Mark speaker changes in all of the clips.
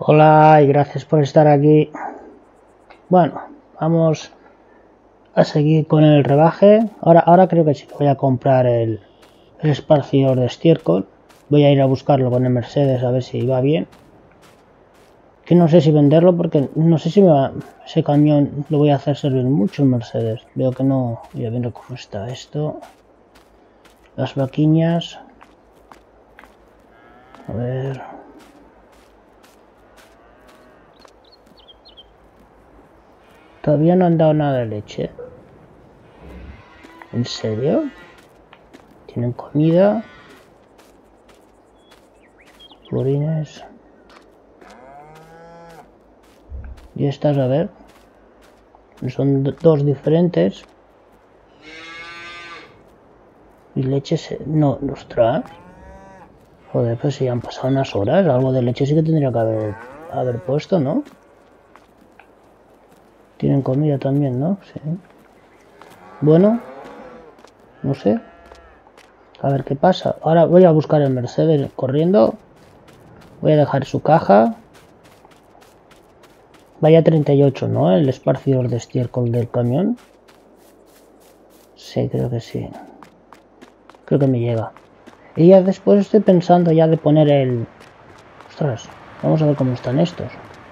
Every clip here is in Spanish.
Speaker 1: Hola y gracias por estar aquí. Bueno, vamos a seguir con el rebaje. Ahora creo que sí que voy a comprar el esparcidor de estiércol. Voy a ir a buscarlo con el Mercedes a ver si va bien. Que no sé si venderlo porque no sé si ese camión lo voy a hacer servir mucho el Mercedes. Veo que no. Voy a ver cómo está esto. Las vaquiñas. A ver. Todavía no han dado nada de leche. ¿En serio? Tienen comida. Florines. Y estas, a ver. Son dos diferentes. Y leches. No, ostras. Joder, pues si han pasado unas horas. Algo de leche sí que tendría que haber puesto, ¿no? Tienen comida también, ¿no? Sí. Bueno. No sé. A ver qué pasa. Ahora voy a buscar el Mercedes corriendo. Voy a dejar su caja. Vaya 38, ¿no? El esparcidor de estiércol del camión. Sí, creo que sí. Creo que me llega. Y ya después estoy pensando ya de poner el... Ostras, vamos a ver cómo están estos.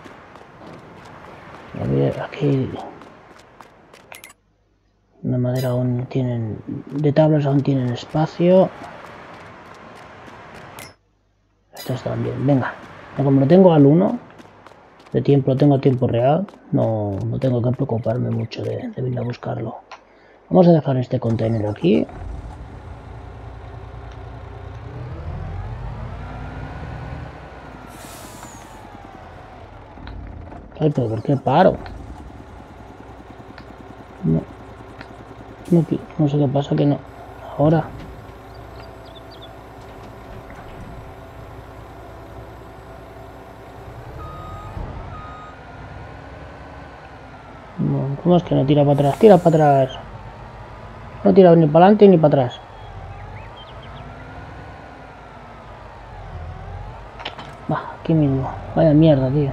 Speaker 1: A ver, aquí... De madera aún tienen... De tablas aún tienen espacio. Estos también, venga. Como lo tengo al 1 de tiempo, lo tengo a tiempo real, no tengo que preocuparme mucho de venir a buscarlo. Vamos a dejar este container aquí. Ay, pero ¿por qué paro? No sé qué pasa que no. Ahora. No, ¿cómo es que no tira para atrás? Tira para atrás. No tira ni para adelante ni para atrás. Va, aquí mismo. Vaya mierda, tío.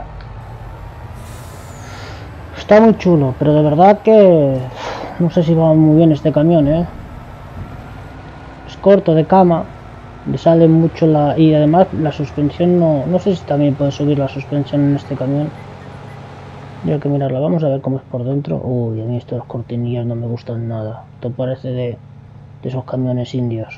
Speaker 1: Está muy chulo, pero de verdad que... No sé si va muy bien este camión, ¿eh? Es corto de cama. Le sale mucho la... Y además la suspensión no sé si también puede subir la suspensión en este camión. Hay que mirarla. Vamos a ver cómo es por dentro. Uy, a mí estos cortinillas no me gustan nada. Esto parece de esos camiones indios.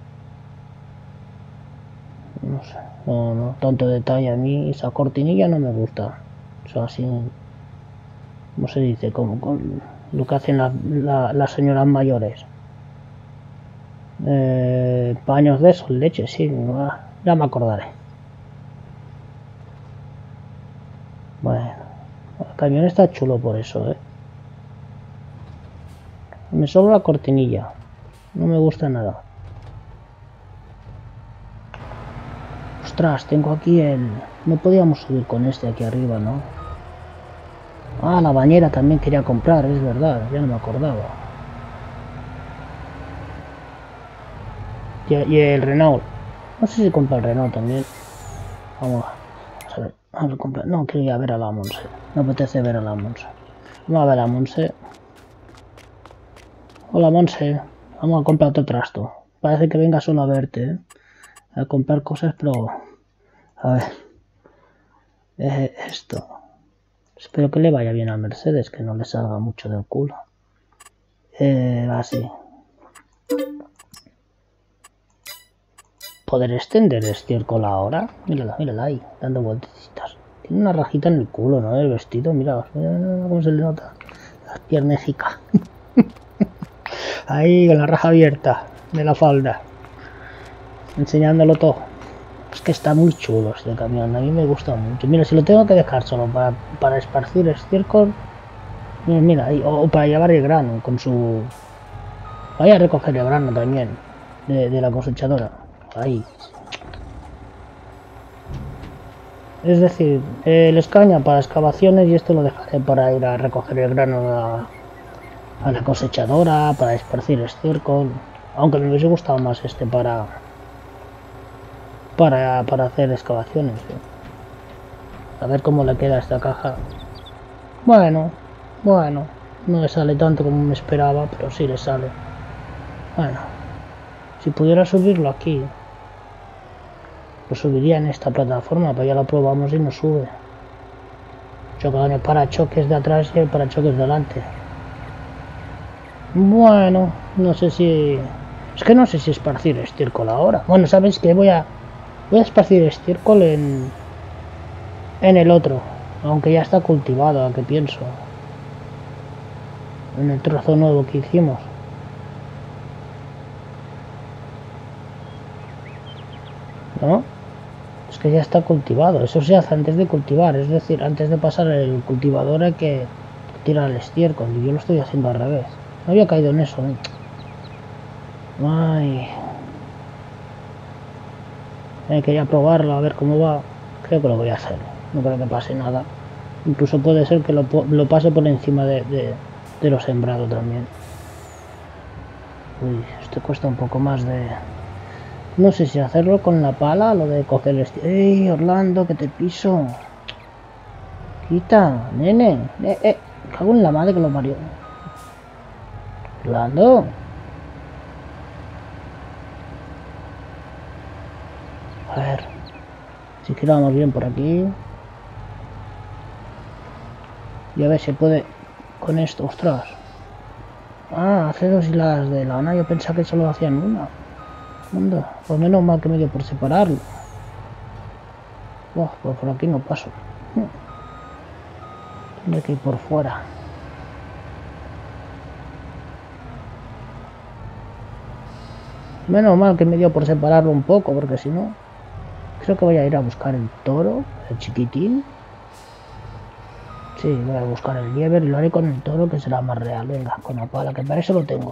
Speaker 1: No sé. No, tanto detalle. A mí esa cortinilla no me gusta. O sea, así... ¿Cómo se dice? Como con lo que hacen las señoras mayores. Paños de esos, leche, sí. Ya me acordaré. Bueno. El camión está chulo por eso, ¿eh? Me sobra la cortinilla. No me gusta nada. Ostras, tengo aquí el... No podíamos subir con este aquí arriba, ¿no? Ah, la bañera también quería comprar, es verdad. Ya no me acordaba. Y el Renault. No sé si compra el Renault también. Vamos a ver. Vamos a comprar. No, quiero ir a ver a la Monse. Me apetece ver a la Monse. Vamos a ver a la Monse. Hola Monse. Vamos a comprar otro trasto. Parece que venga solo a verte, ¿eh? A comprar cosas, pero... A ver. Esto. Espero que le vaya bien a Mercedes, que no le salga mucho del culo. Así. ¿Poder extender estiércol ahora? Mírala ahí, dando vueltecitas. Tiene una rajita en el culo, ¿no? El vestido, mira cómo se le nota. Las piernecicas. Ahí, con la raja abierta de la falda. Enseñándolo todo. Es que está muy chulo este camión, a mí me gusta mucho. Mira, si lo tengo que dejar solo para esparcir estiércol. Mira, ahí, o para llevar el grano con su... Vaya a recoger el grano también de la cosechadora. Ahí. Es decir, el escaña para excavaciones y esto lo dejaré para ir a recoger el grano a la cosechadora, para esparcir estiércol. Aunque me hubiese gustado más este para hacer excavaciones. ¿Sí? A ver cómo le queda esta caja. Bueno, no le sale tanto como me esperaba, pero sí le sale. Bueno, si pudiera subirlo aquí, lo subiría en esta plataforma, pero ya lo probamos y no sube. Choca con el parachoques de atrás y el parachoques de delante. Bueno, no sé si... Es que no sé si esparcir estiércol ahora. Bueno, ¿sabéis qué? Voy a esparcir estiércol en el otro. Aunque ya está cultivado, ¿a qué pienso? En el trozo nuevo que hicimos. ¿No? Es que ya está cultivado. Eso se hace antes de cultivar. Es decir, antes de pasar el cultivador hay que tirar el estiércol. Y yo lo estoy haciendo al revés. No había caído en eso, ¿eh? Ay. Quería probarlo, a ver cómo va. Creo que lo voy a hacer. No creo que pase nada. Incluso puede ser que lo pase por encima de lo sembrado también. Uy, esto cuesta un poco más de... No sé si hacerlo con la pala, lo de coger el estiércol. ¡Ey, Orlando, que te piso! ¡Quita, nene! Cago en la madre que lo parió. Orlando. A ver. Si que vamos bien por aquí. Y a ver si puede con esto, ostras. Ah, hace 2 hiladas de lana. Yo pensaba que solo hacían una. Anda, pues menos mal que me dio por separarlo. Pues por aquí no paso. Tendré que ir por fuera. Menos mal que me dio por separarlo un poco, porque si no... Creo que voy a ir a buscar el toro, el chiquitín. Sí, voy a buscar el lieber y lo haré con el toro, que será más real. Venga, con la pala, que para eso lo tengo.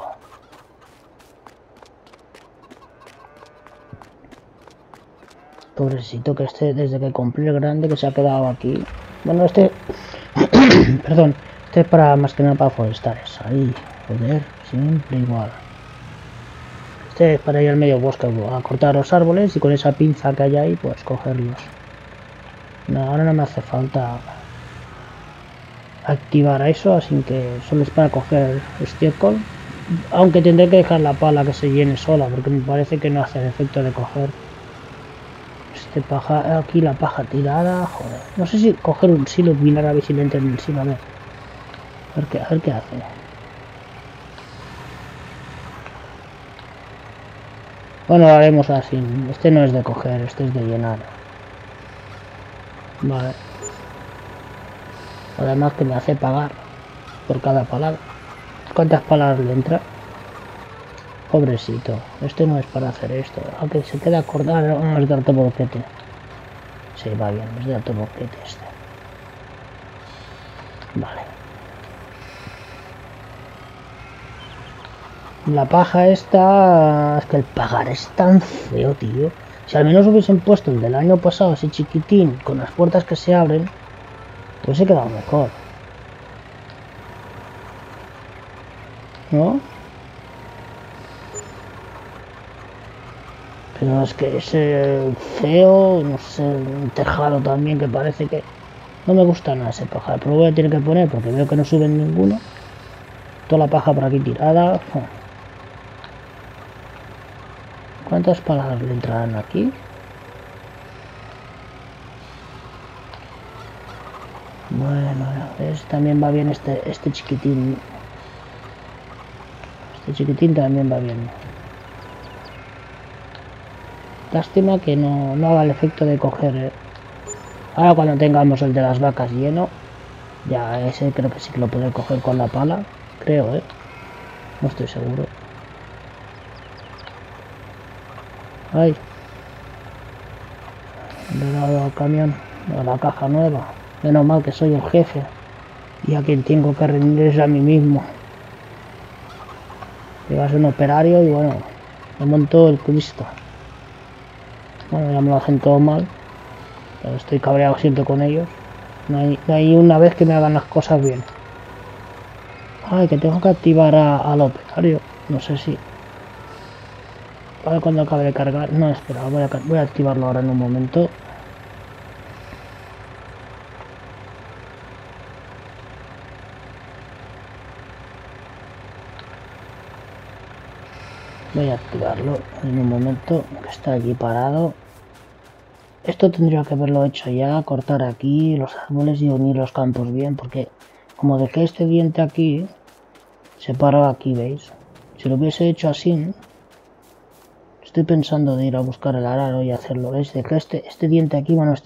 Speaker 1: Pobrecito, que este, desde que compré el grande, que se ha quedado aquí. Bueno, este... Perdón, este es para más que nada para forestales. Ahí, joder, siempre igual. Este es para ir al medio bosque, a cortar los árboles y con esa pinza que hay ahí, pues cogerlos. No, ahora no me hace falta activar a eso, así que solo es para coger estiércol. Aunque tendré que dejar la pala que se llene sola, porque me parece que no hace el efecto de coger. Paja, aquí la paja tirada, joder. No sé si coger un silo y mirar a ver si le entra en el silo, a ver qué hace. Bueno, lo haremos así. Este no es de coger, este es de llenar. Vale. Además que me hace pagar por cada palabra. ¿Cuántas palabras le entra? Pobrecito. Este no es para hacer esto. Aunque se queda acordar, no es de alto boquete. Sí, va bien, es de alto boquete este. Vale. La paja esta... Es que el pagar es tan feo, tío. Si al menos hubiesen puesto el del año pasado, ese chiquitín, con las puertas que se abren, pues se quedado mejor. ¿No? Pero es que ese feo, no sé, un tejado también que parece que... No me gusta nada ese paja, pero lo voy a tener que poner porque veo que no suben ninguno. Toda la paja por aquí tirada. ¿Cuántas palabras le entrarán aquí? Bueno, ¿ves? También va bien este chiquitín. Este chiquitín también va bien. Lástima que no haga el efecto de coger. Ahora cuando tengamos el de las vacas lleno, ya ese creo que sí que lo podré coger con la pala. Creo, no estoy seguro. Ay. Le he dado al camión, a la caja nueva. Menos mal que soy el jefe. Y a quien tengo que rendir es a mí mismo. Llevas un operario y bueno, me montó el Cristo. Bueno, ya me lo hacen todo mal. Pero estoy cabreado siempre con ellos. No hay una vez que me hagan las cosas bien. Ay, que tengo que activar al operario. No sé si... A ver cuando acabe de cargar. No, espera, voy a activarlo ahora en un momento. Voy a activarlo en un momento, que está aquí parado. Esto tendría que haberlo hecho ya, cortar aquí los árboles y unir los campos bien, porque como dejé este diente aquí, se paró aquí, ¿veis? Si lo hubiese hecho así, estoy pensando de ir a buscar el arado y hacerlo, ¿veis? Dejé este diente aquí, bueno,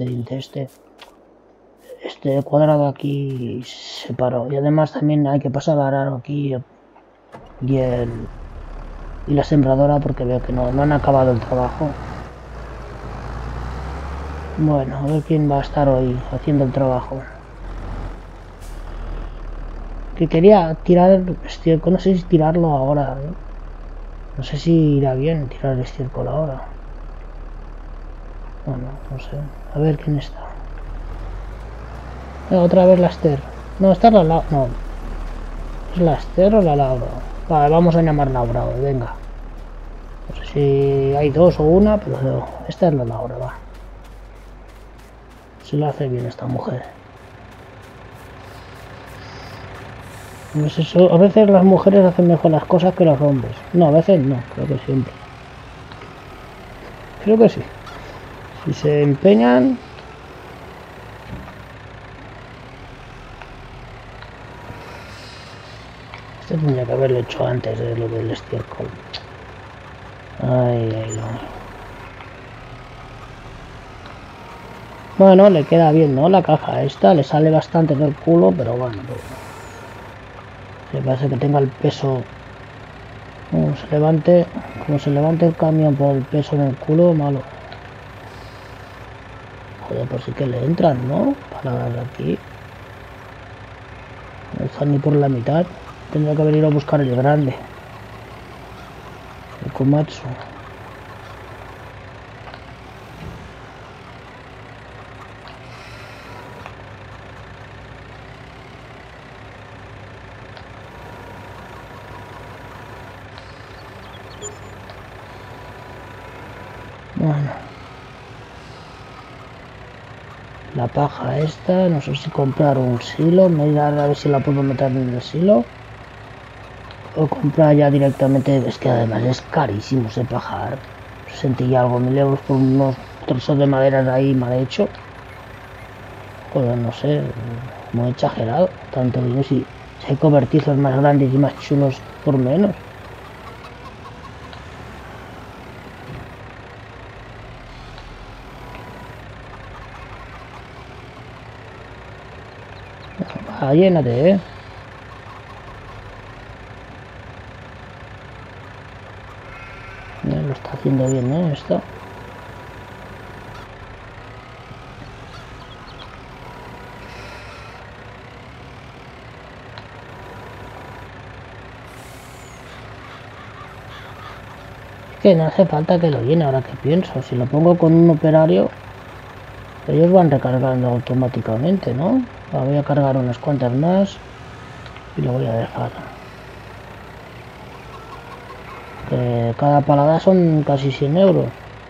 Speaker 1: este cuadrado aquí se paró. Y además también hay que pasar el arado aquí y la sembradora porque veo que no han acabado el trabajo. Bueno, a ver quién va a estar hoy haciendo el trabajo. Que quería tirar el estiércol, no sé si tirarlo ahora, ¿eh? No sé si irá bien tirar el estiércol ahora. Bueno, no sé. A ver quién está. Otra vez la Esther. No, esta es la Laura. No. ¿Es la Esther o la Laura? Vale, vamos a llamar Laura hoy, venga. No sé si hay dos o una, pero esta es la Laura, va. Se lo hace bien esta mujer. Pues eso, a veces las mujeres hacen mejor las cosas que los hombres. No, a veces no, creo que siempre. Creo que sí. Si se empeñan... Esto tendría que haberlo hecho antes de lo del estiércol. Ay, ay, ay. Bueno, le queda bien, ¿no? La caja esta, le sale bastante del culo, pero bueno. Se parece que tenga el peso... Como se levante el camión por el peso en el culo, malo. Joder, pues sí que le entran, ¿no? Para de aquí. No están ni por la mitad. Tendría que venir a buscar el grande. El Komatsu. Bueno. La paja esta, no sé si comprar un silo, mirar a ver si la puedo meter en el silo. O comprar ya directamente, es que además es carísimo ese pajar. 60 y algo mil euros por unos trozos de madera de ahí mal hecho. Joder, no sé, muy exagerado. Tanto dinero si hay cobertizos más grandes y más chulos por menos. Ah, llénate, ¿eh? Lo está haciendo bien, ¿eh? Esto. Que no hace falta que lo llene, ahora que pienso. Si lo pongo con un operario, ellos van recargando automáticamente, ¿no? Voy a cargar unas cuantas más y lo voy a dejar. Que cada palada son casi 100 euros.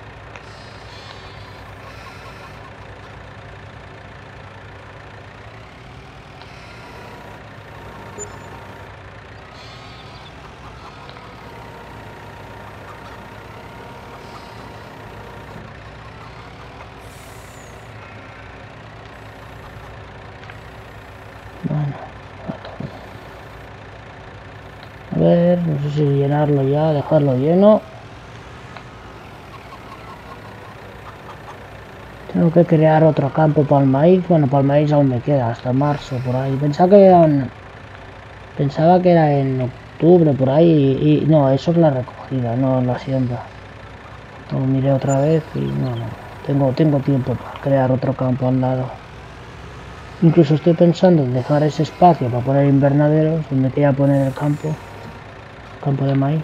Speaker 1: Bueno, a ver, no sé si llenarlo ya, dejarlo lleno. Tengo que crear otro campo para el maíz. Bueno, para el maíz aún me queda hasta marzo por ahí. Pensaba que era en octubre por ahí y no, eso es la recogida, no la siembra. Lo miré otra vez y no, tengo tiempo para crear otro campo al lado. Incluso estoy pensando en dejar ese espacio para poner invernaderos donde quería poner el campo de maíz.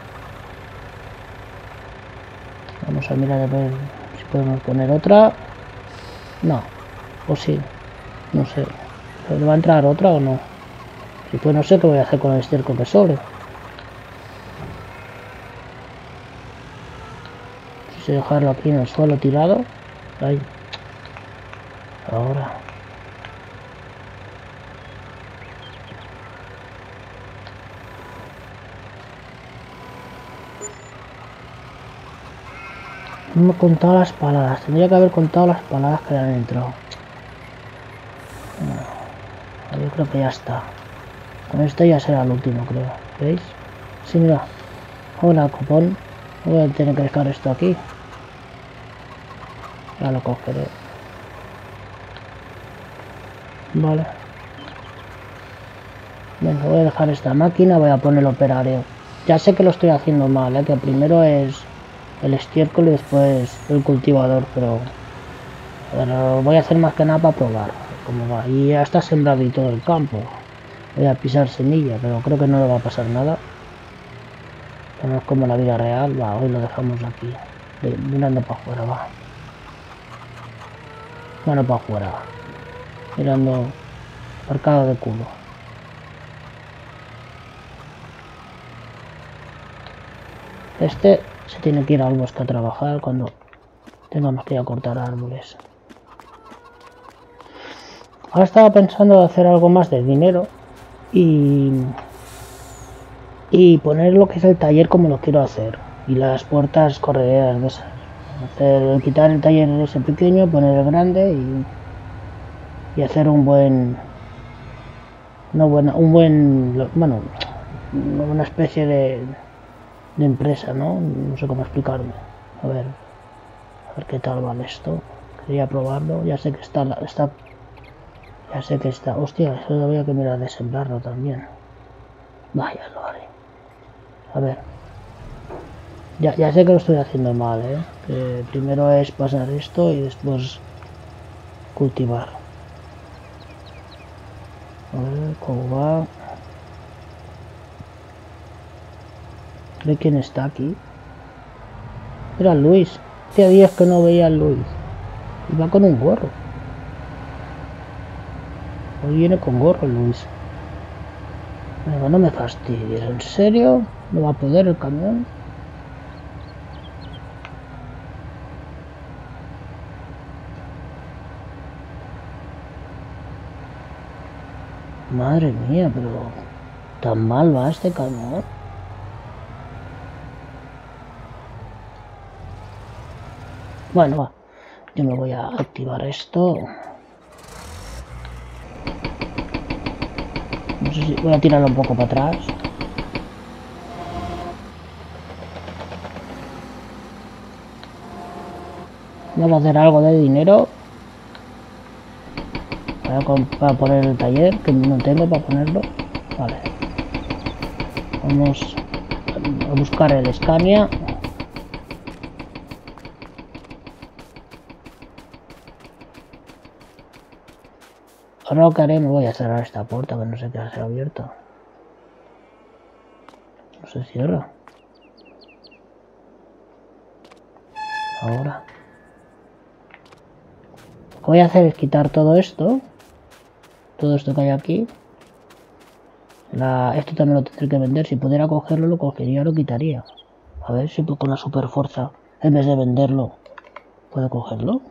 Speaker 1: Vamos a mirar a ver si podemos poner otra. No, o sí, no sé. ¿Le va a entrar otra o no? Si pues no sé qué voy a hacer con el estiércol que sobre. Si dejarlo aquí en el suelo tirado. Ahí. Ahora. No me he contado las paladas. Tendría que haber contado las paladas que le han entrado. Yo creo que ya está. Con esto ya será el último, creo. ¿Veis? Sí, mira. Hola, copón. Voy a tener que dejar esto aquí. Ya lo cogeré. Vale. Venga, voy a dejar esta máquina. Voy a poner el operario. Ya sé que lo estoy haciendo mal, que primero es el estiércol y después el cultivador, pero voy a hacer más que nada para probar cómo va. Y ya está sembrado y todo el campo. Voy a pisar semilla, pero creo que no le va a pasar nada. No es como la vida real. Va, hoy lo dejamos aquí. Mirando para afuera, va. Bueno, para afuera. Mirando marcado de culo. Este se tiene que ir al bosque a trabajar cuando tengamos que ir a cortar árboles. Ahora estaba pensando hacer algo más de dinero y poner lo que es el taller como lo quiero hacer. Y las puertas correderas de esas. Quitar el taller ese pequeño, poner el grande y hacer un buen... una especie de empresa, ¿no? No sé cómo explicarme. A ver qué tal vale esto. Quería probarlo. Ya sé que está. Hostia, eso lo había que mirar de sembrarlo también. Vaya, lo haré. A ver. Ya sé que lo estoy haciendo mal, que primero es pasar esto y después cultivar. A ver cómo va. ¿Ve quién está aquí? Era Luis. Hacía días que no veía a Luis. Iba con un gorro. Hoy viene con gorro Luis. Venga, no me fastidies. ¿En serio? ¿No va a poder el camión? Madre mía, pero tan mal va este camión. Bueno, va. Yo me voy a activar esto. No sé si voy a tirarlo un poco para atrás. Vamos a hacer algo de dinero para poner el taller, que no tengo para ponerlo. Vale. Vamos a buscar el Scania. Ahora lo que haré, me voy a cerrar esta puerta que no sé qué hace abierta. No se cierra. Ahora. Lo que voy a hacer es quitar todo esto que hay aquí. Esto también lo tendré que vender. Si pudiera cogerlo, lo cogería, lo quitaría. A ver si con la super fuerza, en vez de venderlo, puedo cogerlo.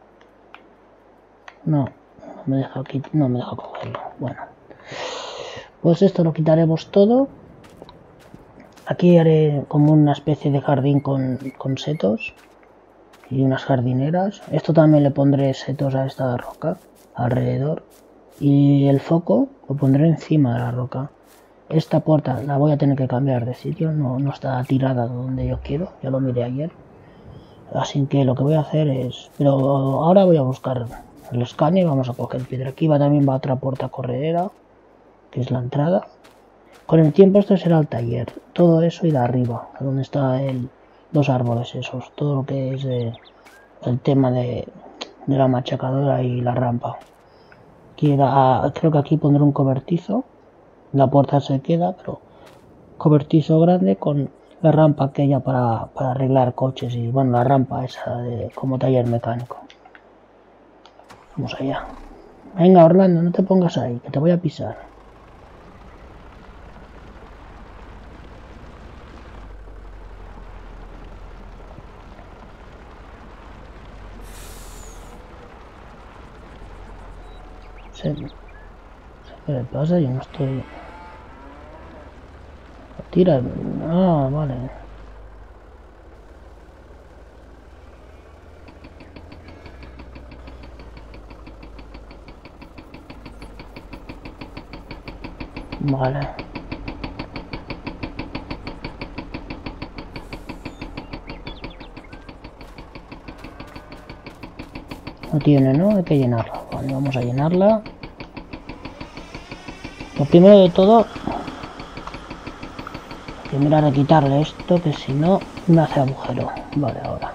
Speaker 1: No me deja aquí, no me deja cogerlo. Bueno, pues esto lo quitaremos todo. Aquí haré como una especie de jardín con setos y unas jardineras. Esto también le pondré setos a esta roca alrededor. Y el foco lo pondré encima de la roca. Esta puerta la voy a tener que cambiar de sitio, no está tirada donde yo quiero, ya lo miré ayer. Así que lo que voy a hacer es... Pero ahora voy a buscar el Scania y vamos a coger piedra. Aquí también va otra puerta corredera, que es la entrada. Con el tiempo esto será el taller. Todo eso irá arriba, donde están los árboles esos. Todo lo que es el tema de la machacadora y la rampa. Creo que aquí pondré un cobertizo. La puerta se queda, pero cobertizo grande con la rampa aquella para arreglar coches y bueno, la rampa esa como taller mecánico. Vamos allá. Venga, Orlando, no te pongas ahí, que te voy a pisar. ¿Qué le pasa? Yo no estoy... Tira... Ah, vale. Vale. No tiene, ¿no? Hay que llenarla. Vale, vamos a llenarla. Lo primero de todo, hay que mirar a quitarle esto, que si no, me hace agujero. Vale, ahora.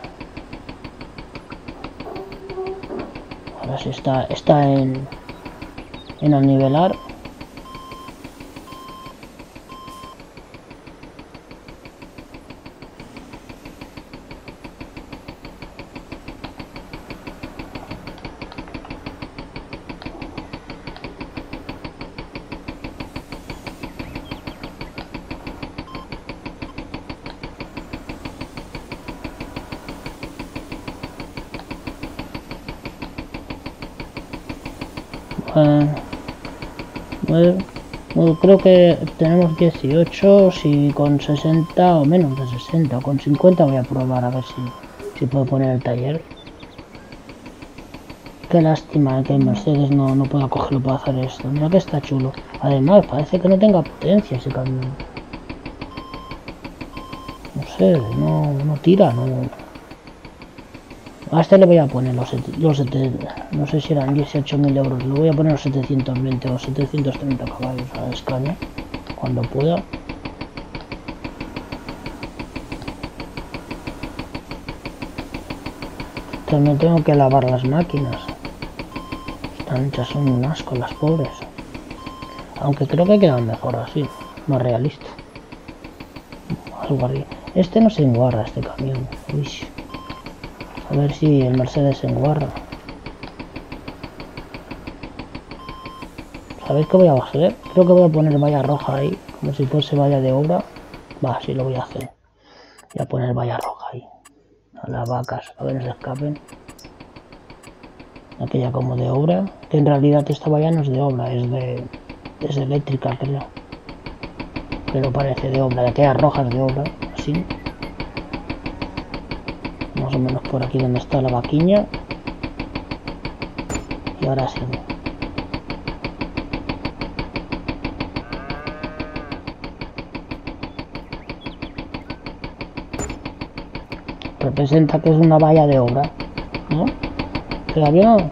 Speaker 1: Ahora sí está en anivelar. Creo que tenemos 18, si con 60 o menos de 60 o con 50 voy a probar a ver si puedo poner el taller. Qué lástima que el Mercedes no pueda cogerlo para hacer esto. Mira que está chulo. Además, parece que no tenga potencia ese camión. No sé, no tira, no. A este le voy a poner los no sé si eran 18.000 euros. Le voy a poner los 720 o 730 caballos a la Scania cuando pueda. También tengo que lavar las máquinas. Están hechas son un asco las pobres. Aunque creo que quedan mejor así, más realista. Algo así. Este no se enguarra, este camión. Uy. A ver si el Mercedes se enguarra. ¿Sabéis qué voy a hacer? Creo que voy a poner valla roja ahí, como si fuese valla de obra. Va, sí lo voy a hacer. Voy a poner valla roja ahí. A las vacas, a ver si escapen. Aquella como de obra. Que en realidad esta valla no es de obra, es eléctrica, creo. Pero parece de obra, de aquellas rojas de obra, así. Más o menos por aquí donde está la vaquiña. Y ahora sí. Representa que es una valla de obra, ¿no? ¿Queda bien?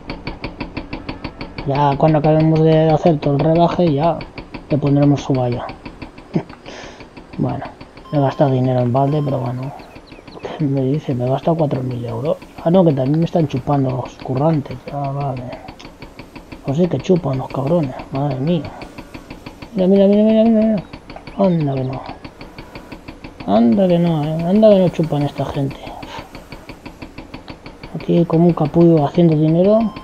Speaker 1: Ya cuando acabemos de hacer todo el rebaje ya le pondremos su valla. Bueno, me he gastado dinero en balde, pero bueno. ¿Qué me dice? Me he gastado 4.000 euros. Ah, no, que también me están chupando los currantes. Ah, vale. Pues sí que chupan los cabrones. Madre mía. Mira. Anda que no. Anda que no, anda que no chupan esta gente. Aquí como un capullo haciendo dinero.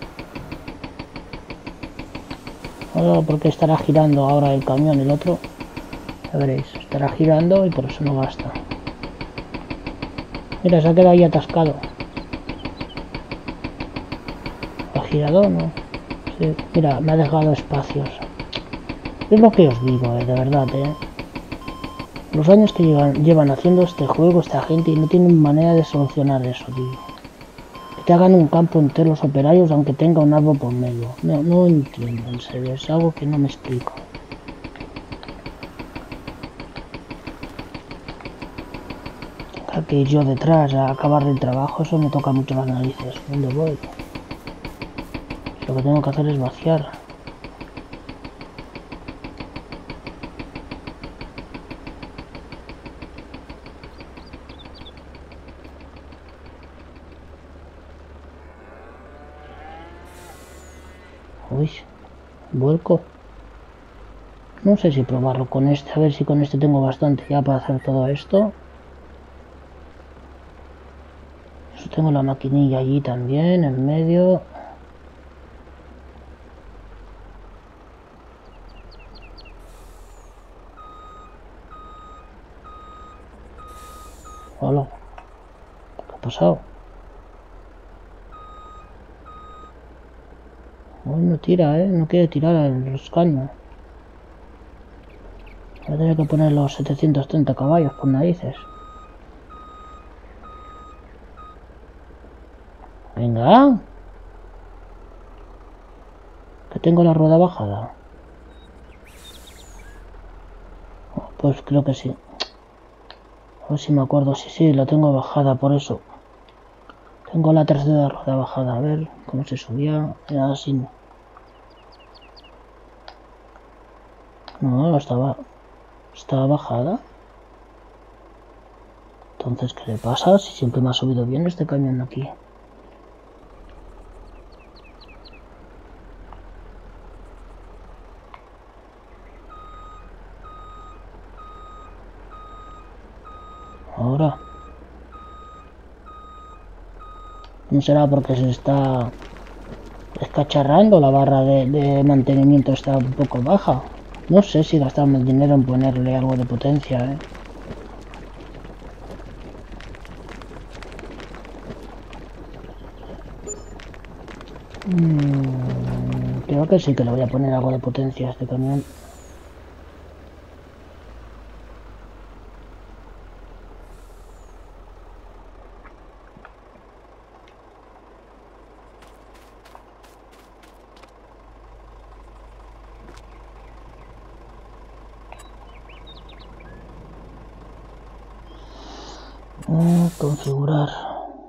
Speaker 1: Ahora porque estará girando ahora el camión, el otro. Ya veréis, estará girando y por eso no gasta. Mira, se ha quedado ahí atascado. ¿Ha girado? No. Sí, mira, me ha dejado espacios. Es lo que os digo, de verdad, Los años que llevan haciendo este juego esta gente y no tienen manera de solucionar eso, tío. Que te hagan un campo entero los operarios aunque tenga un árbol por medio. No entiendo, en serio, es algo que no me explico. Que yo detrás a acabar el trabajo, eso me toca mucho las narices. ¿Dónde voy? Lo que tengo que hacer es vaciar. Uy, vuelco. No sé si probarlo con este, a ver si con este tengo bastante ya para hacer todo esto. Tengo la maquinilla allí también, en medio. Hola. ¿Qué ha pasado? Hoy no tira, no quiere tirar los caños. Voy a tener que poner los 730 caballos por narices. Venga. Que tengo la rueda bajada. Pues creo que sí. A ver si me acuerdo. Sí, la tengo bajada, por eso. Tengo la tercera rueda bajada. A ver cómo se subía. Era así. No, estaba bajada. Entonces, ¿qué le pasa? Si siempre me ha subido bien este camión aquí. Ahora. ¿No será porque se está escacharrando? La barra de mantenimiento está un poco baja. No sé si gastarme el dinero en ponerle algo de potencia, ¿eh? Creo que sí que le voy a poner algo de potencia a este camión. Configurar.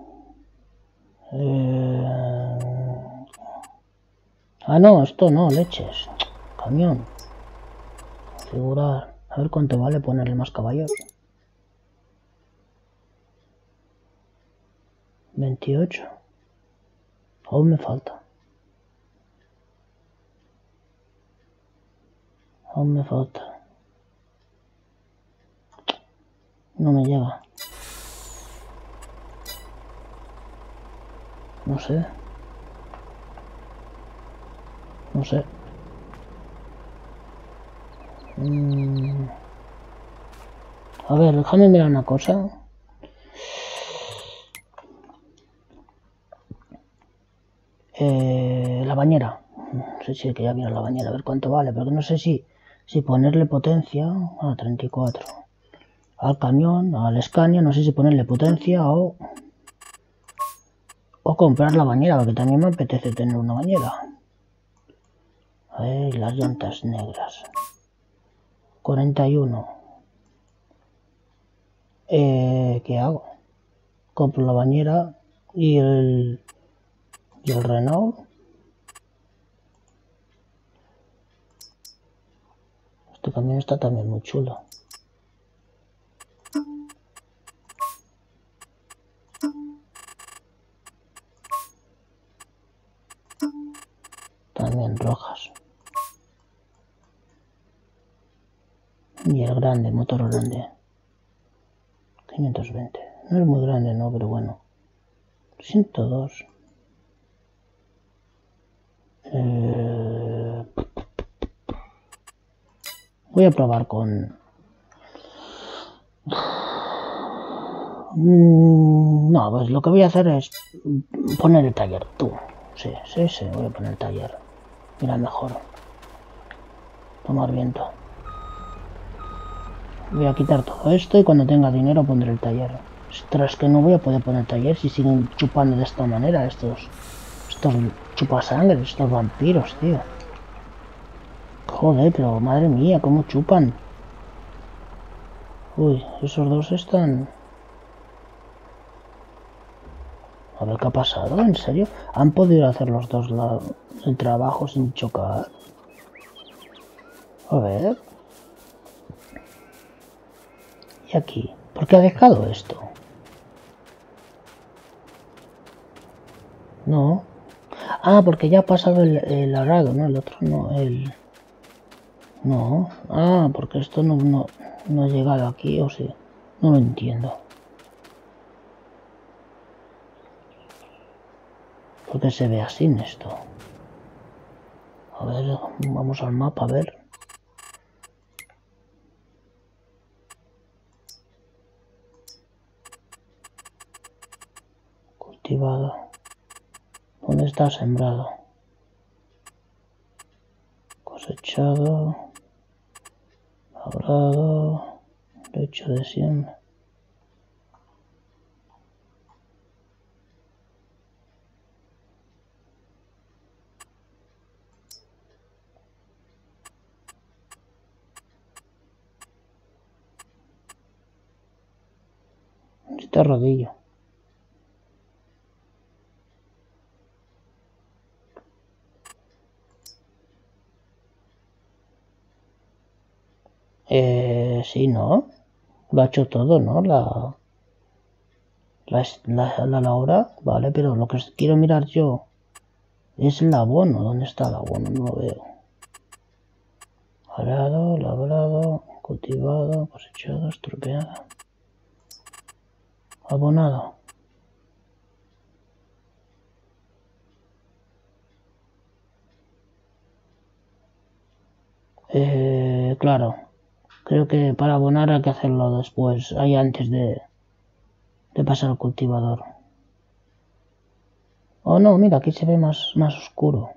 Speaker 1: Ah, no, esto no, leches. Camión. Configurar. A ver cuánto vale ponerle más caballos. 28. Aún me falta. Aún me falta. No me llega. No sé. No sé. A ver, déjame mirar una cosa. La bañera. No sé si quería mirar la bañera, a ver cuánto vale, pero no sé si ponerle potencia a 34. Al camión, al Scania, no sé si ponerle potencia o comprar la bañera, porque también me apetece tener una bañera. A ver, las llantas negras. 41. ¿Qué hago? Compro la bañera y el Renault. Este camión está también muy chulo. También rojas. Y el grande, motor grande. 520. No es muy grande, no, pero bueno. 102. Voy a probar con... No, pues lo que voy a hacer es poner el taller. Tú. Sí, voy a poner el taller. Mira, mejor. Tomar viento. Voy a quitar todo esto y cuando tenga dinero pondré el taller. Ostras, que no voy a poder poner taller si siguen chupando de esta manera estos chupasangres, estos vampiros, tío. Joder, pero madre mía, cómo chupan. Uy, esos dos están... A ver qué ha pasado, ¿en serio? ¿Han podido hacer los dos el trabajo sin chocar? A ver. ¿Y aquí? ¿Por qué ha dejado esto? No. Ah, porque ya ha pasado el arado, ¿no? El otro no, el... No. Ah, porque esto no ha llegado aquí, o sí. No lo entiendo. ¿Por qué se ve así en esto? A ver, vamos al mapa a ver. Cultivado. ¿Dónde está sembrado? Cosechado. Labrado. Lecho de siembra. te arrodillo. Sí, ¿no? Lo ha hecho todo, ¿no? La Laura, vale, pero lo que quiero mirar yo es el abono. ¿Dónde está el abono? No lo veo. Arado, labrado, cultivado, cosechado, estropeado. Abonado. Claro. Creo que para abonar hay que hacerlo después, ahí antes de pasar al cultivador. Oh no, mira, aquí se ve más oscuro.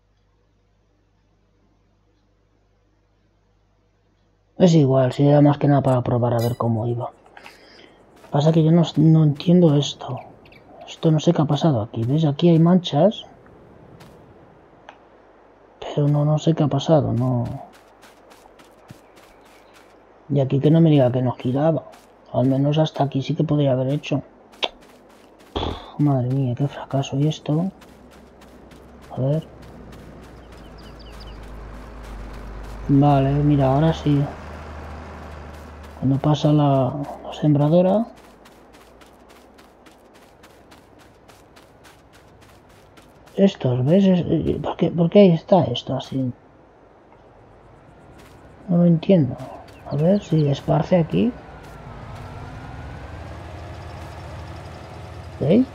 Speaker 1: Es igual, si era más que nada para probar a ver cómo iba. Pasa que yo no entiendo esto. Esto no sé qué ha pasado aquí. ¿Ves? Aquí hay manchas. Pero no sé qué ha pasado, no. Y aquí que no me diga que no giraba. Al menos hasta aquí sí que podría haber hecho. Madre mía, qué fracaso. ¿Y esto? A ver. Vale, mira, ahora sí. Cuando pasa la sembradora. Estos, ¿ves? ¿Por qué ahí está esto así? No lo entiendo. A ver si esparce aquí. ¿Veis?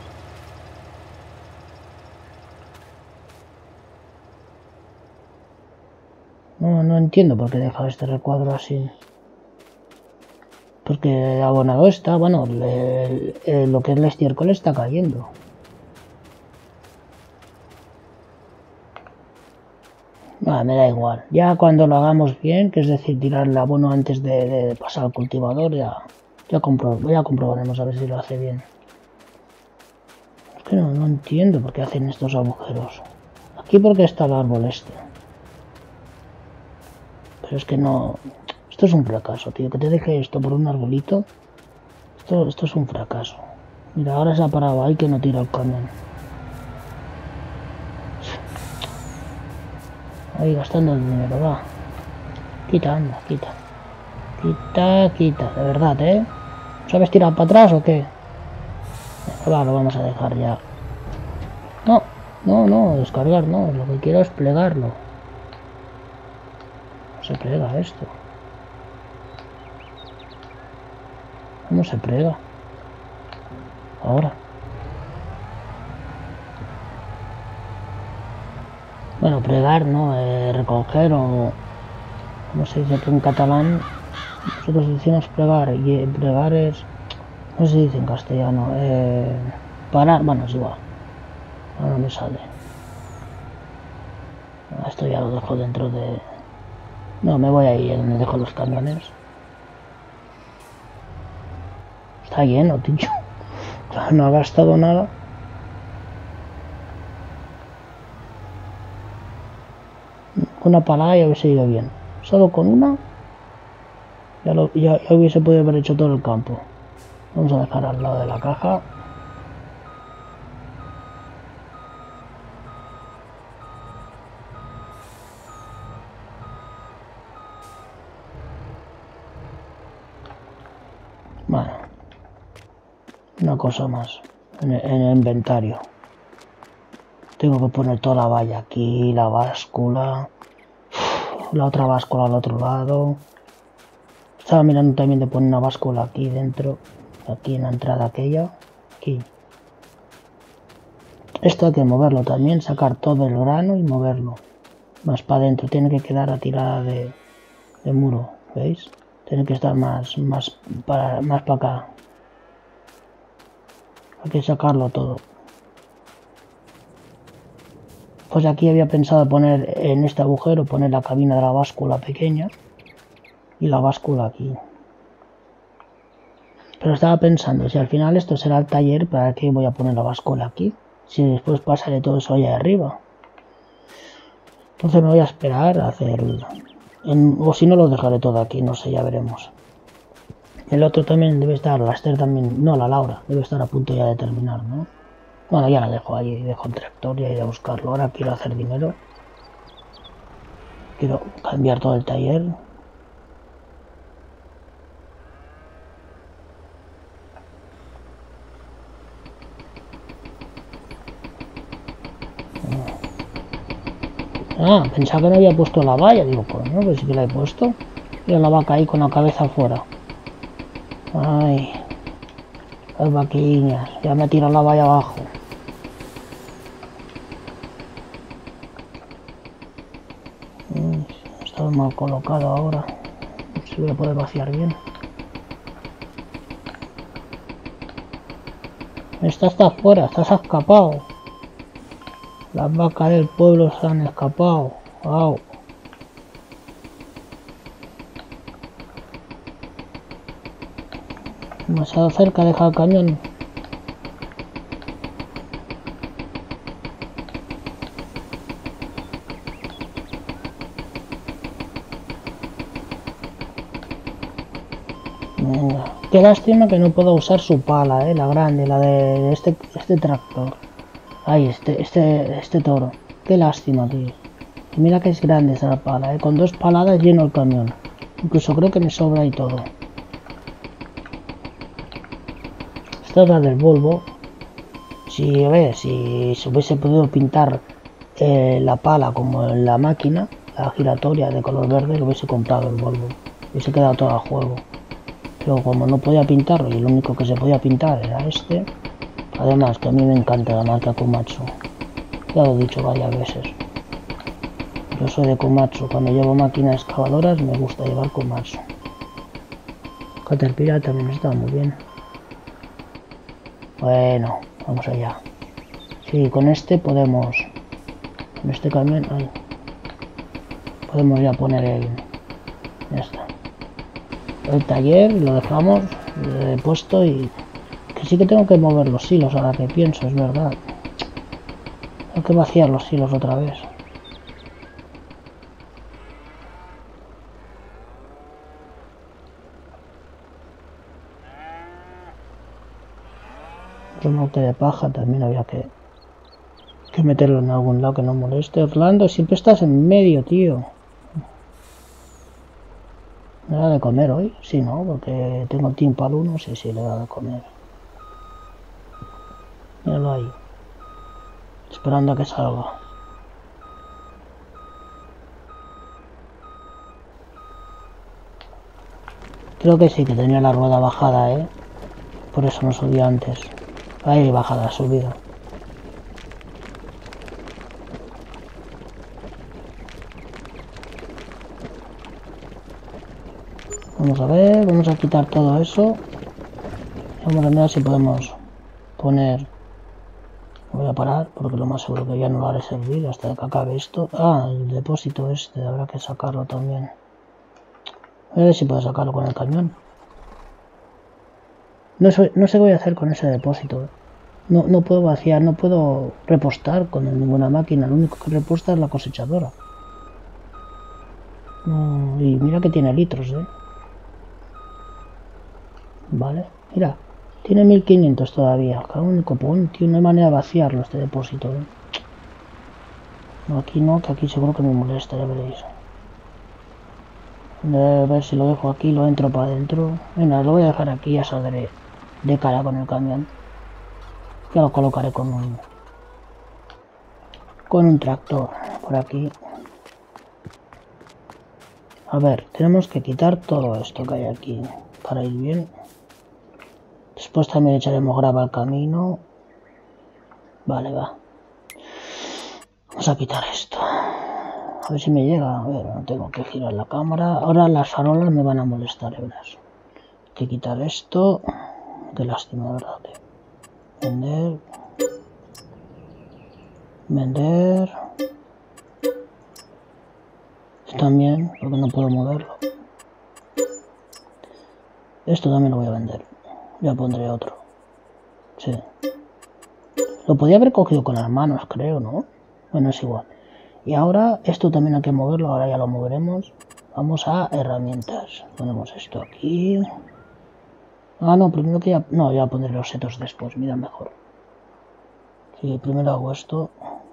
Speaker 1: No entiendo por qué deja este recuadro así. Porque abonado está, bueno, lo que es el estiércol está cayendo. Me da igual. Ya cuando lo hagamos bien, que es decir, tirar el abono antes de pasar al cultivador, ya comprobaremos a ver si lo hace bien. Es que no entiendo por qué hacen estos agujeros. Aquí porque está el árbol este. Pero es que no... Esto es un fracaso, tío. Que te deje esto por un arbolito. Esto es un fracaso. Mira, ahora se ha parado ahí que no tira el camión. Ahí gastando el dinero, va. Quita, anda, quita. Quita. De verdad, ¿eh? ¿Sabes tirar para atrás o qué? Va, lo vamos a dejar ya. No, descargar no. Lo que quiero es plegarlo. No se plega esto. ¿Cómo se plega? Ahora. Bueno, plegar, ¿no? Recoger o... ¿Cómo se dice aquí en catalán? Nosotros decimos plegar y plegar es... No se dice en castellano. Parar, bueno, es igual. Ahora me sale. Esto ya lo dejo dentro de... No, me voy ahí donde dejo los camiones. Está lleno, tío. No ha gastado nada. Con una palada ya hubiese ido bien. Solo con una ya hubiese podido haber hecho todo el campo. Vamos a dejar al lado de la caja. Bueno, una cosa más en el inventario. Tengo que poner toda la valla aquí, la báscula, la otra báscula al otro lado. Estaba mirando también de poner una báscula aquí dentro, aquí en la entrada aquella, aquí. Esto hay que moverlo también, sacar todo el grano y moverlo. Más para adentro, tiene que quedar a tirada de muro, ¿veis? Tiene que estar más para acá. Hay que sacarlo todo. Pues aquí había pensado poner en este agujero, poner la cabina de la báscula pequeña y la báscula aquí. Pero estaba pensando, si al final esto será el taller, ¿para qué voy a poner la báscula aquí? Si después pasaré todo eso allá arriba. Entonces me voy a esperar a hacer... o si no lo dejaré todo aquí, no sé, ya veremos. El otro también debe estar, la Esther también, no, la Laura, debe estar a punto ya de terminar, ¿no? Bueno, ya la dejo ahí, dejo el tractor y iré a buscarlo. Ahora quiero hacer dinero. Quiero cambiar todo el taller. Ah, pensaba que no había puesto la valla. Digo, coño, pues sí que la he puesto. Mira la vaca ahí con la cabeza afuera. Ay, las vaquiñas. Ya me tiran la valla abajo. Está mal colocado ahora. No sé si voy a poder vaciar bien. Esta está afuera, estás escapado. Las vacas del pueblo se han escapado. Wow. Demasiado cerca, deja el cañón. Venga. Qué lástima que no puedo usar su pala, la grande, la de este tractor. Ay, este toro. Qué lástima, tío. Y mira que es grande esa pala, con 2 paladas lleno el camión. Incluso creo que me sobra y todo. Esta es la del Volvo. Si, a ver, si se hubiese podido pintar la pala como en la máquina, la giratoria de color verde, lo hubiese comprado el Volvo. Hubiese quedado todo a juego. Pero como no podía pintarlo y lo único que se podía pintar era este, además que a mí me encanta la marca Komatsu. Ya lo he dicho varias veces. Yo soy de Komatsu, cuando llevo máquinas excavadoras me gusta llevar Komatsu. Caterpillar también está muy bien. Bueno, vamos allá. Sí, con este podemos... Con este camión... Ay, podemos ya poner el... Ya está. El taller lo dejamos puesto y... Que sí que tengo que mover los hilos ahora que pienso, es verdad. Tengo que vaciar los hilos otra vez. Remote de paja también había que meterlo en algún lado que no moleste. Orlando, siempre estás en medio, tío. ¿Me da de comer hoy? Sí, ¿no? Porque tengo tiempo al 1, sí, le da de comer. Míralo ahí. Esperando a que salga. Creo que sí, que tenía la rueda bajada, Por eso no subía antes. Ahí bajada, subida. Vamos a ver, vamos a quitar todo eso. Vamos a ver si podemos poner... Voy a parar porque lo más seguro que ya no lo haré servir hasta que acabe esto. Ah, el depósito este, habrá que sacarlo también. A ver si puedo sacarlo con el camión. No sé qué voy a hacer con ese depósito. No puedo vaciar, no puedo repostar con ninguna máquina. Lo único que reposta es la cosechadora. Y mira que tiene litros, Vale, mira. Tiene 1500 todavía. Cada único punto, tío. No hay manera de vaciarlo este depósito, No, aquí no, que aquí seguro que me molesta, ya veréis. A ver si lo dejo aquí, lo entro para adentro. Venga, lo voy a dejar aquí, ya saldré de cara con el camión. Ya lo colocaré con un tractor por aquí. A ver, tenemos que quitar todo esto que hay aquí para ir bien. Después también echaremos grava al camino. Vale, va. Vamos a quitar esto. A ver si me llega. A ver, no tengo que girar la cámara. Ahora las farolas me van a molestar, verás. Hay que quitar esto. Qué lástima, ¿verdad? Vender. Vender. También, porque no puedo moverlo. Esto también lo voy a vender. Ya pondré otro. Sí. Lo podía haber cogido con las manos, creo, ¿no? Bueno, es igual. Y ahora, esto también hay que moverlo. Ahora ya lo moveremos. Vamos a herramientas. Ponemos esto aquí. Ah, no, primero que ya... No, ya pondré los setos después, mira mejor. Sí, primero hago esto.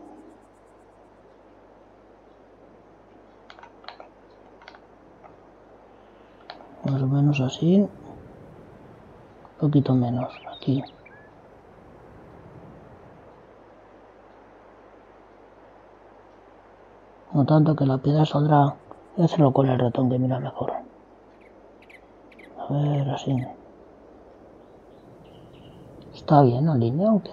Speaker 1: Más o menos así. Un poquito menos, aquí. No tanto que la piedra saldrá. Voy a hacerlo con el ratón que mira mejor. A ver, así. Está bien la línea, aunque...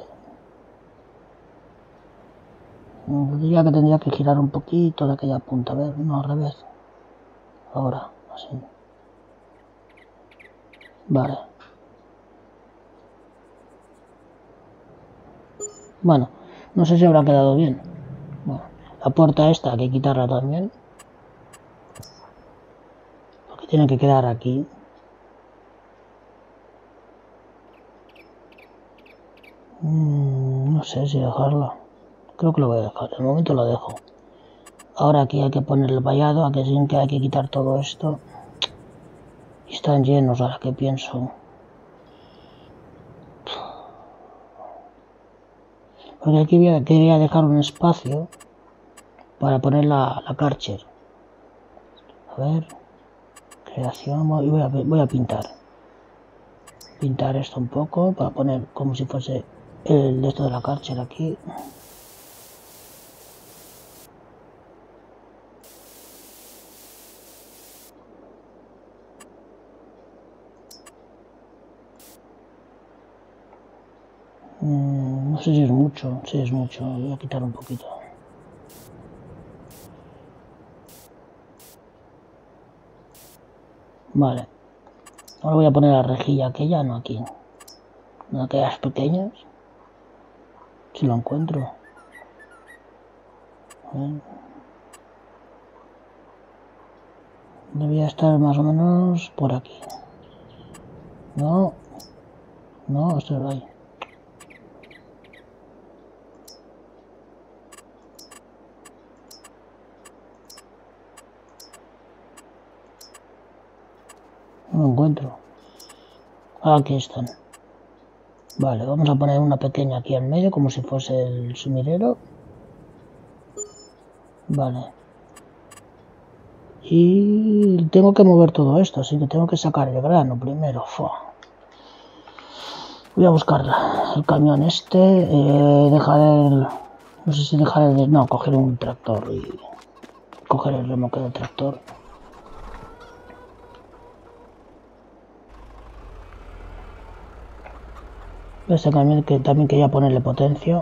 Speaker 1: Diría que tendría que girar un poquito de aquella punta. A ver, no, al revés. Ahora, así. Vale. Bueno, no sé si habrá quedado bien. Bueno, la puerta esta hay que quitarla también. Porque tiene que quedar aquí. No sé si dejarla. Creo que lo voy a dejar. De momento lo dejo. Ahora aquí hay que poner el vallado. Aquí sí que hay que quitar todo esto. Y están llenos ahora que pienso. Porque aquí quería dejar un espacio para poner la Karcher. A ver. Creación. Voy a pintar. Pintar esto un poco para poner como si fuese el de esto de la Karcher aquí. No sé si es mucho, sí es mucho, voy a quitar un poquito. Vale, ahora voy a poner la rejilla aquella, no aquí, no aquellas pequeñas, si lo encuentro. Debía estar más o menos por aquí. No, no, esto es ahí. No lo encuentro. Aquí están. Vale, vamos a poner una pequeña aquí en medio, como si fuese el sumidero. Vale. Y tengo que mover todo esto, así que tengo que sacar el grano primero. Voy a buscar el camión este, dejar el... No sé si dejar el... No, coger un tractor y coger el remolque del tractor. Este camión que también quería ponerle potencia.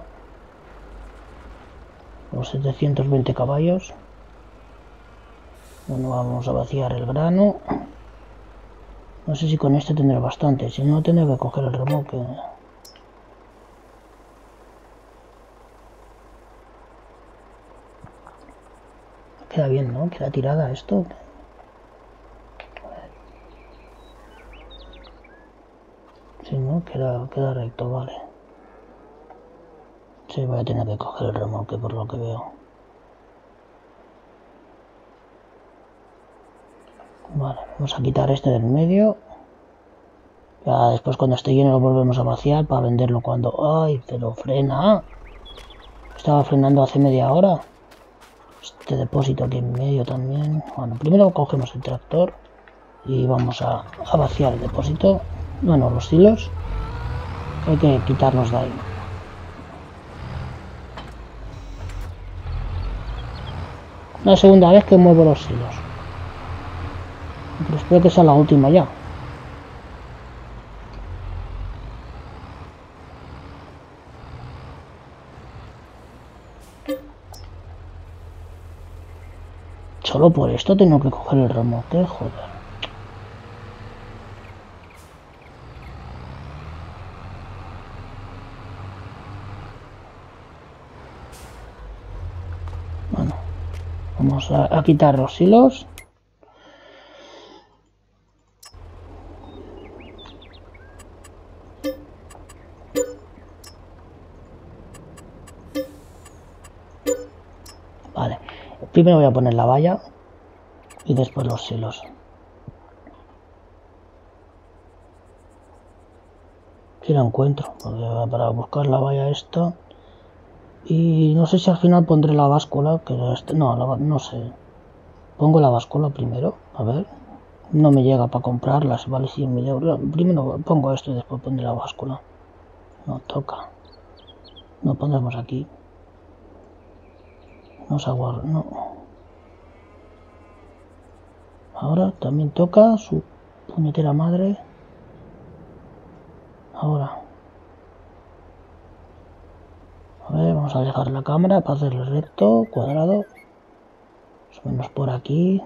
Speaker 1: Los 720 caballos. Bueno, vamos a vaciar el grano. No sé si con este tendré bastante, si no tendré que coger el remolque. Queda bien, ¿no? Queda tirada esto. Sí, ¿no? Queda recto, vale. Sí, voy a tener que coger el remolque por lo que veo. Vale, vamos a quitar este del medio. Ya después cuando esté lleno lo volvemos a vaciar para venderlo cuando... ¡Ay! Pero frena. Estaba frenando hace media hora. Este depósito aquí en medio también. Bueno, primero cogemos el tractor y vamos a vaciar el depósito. Bueno, los hilos. Hay que quitarlos de ahí. La segunda vez que muevo los hilos. Pero espero que sea la última ya. Solo por esto tengo que coger el remolque, joder. Bueno, vamos a quitar los hilos. Vale, primero voy a poner la valla y después los hilos. Si la encuentro, porque para buscar la valla esta. Y no sé si al final pondré la báscula, que no, no sé. Pongo la báscula primero, a ver. No me llega para comprarla, si vale 100.000 euros. Primero pongo esto y después pondré la báscula. No toca. No pondremos aquí. No se aguarda, no. Ahora también toca su puñetera madre. Ahora. A ver, vamos a dejar la cámara para hacerle recto, cuadrado. Más o menos por aquí.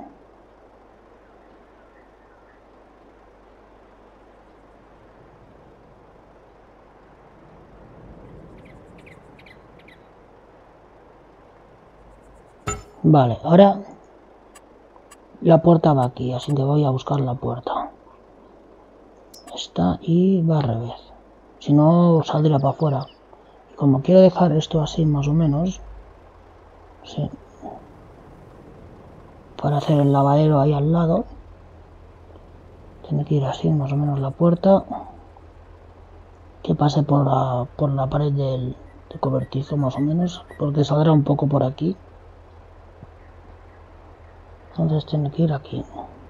Speaker 1: Vale, ahora la puerta va aquí, así que voy a buscar la puerta. Esta y va al revés. Si no, saldría para afuera. Y como quiero dejar esto así más o menos, sí, para hacer el lavadero ahí al lado, tiene que ir así más o menos la puerta, que pase por la pared del cobertizo más o menos, porque saldrá un poco por aquí. Entonces tiene que ir aquí.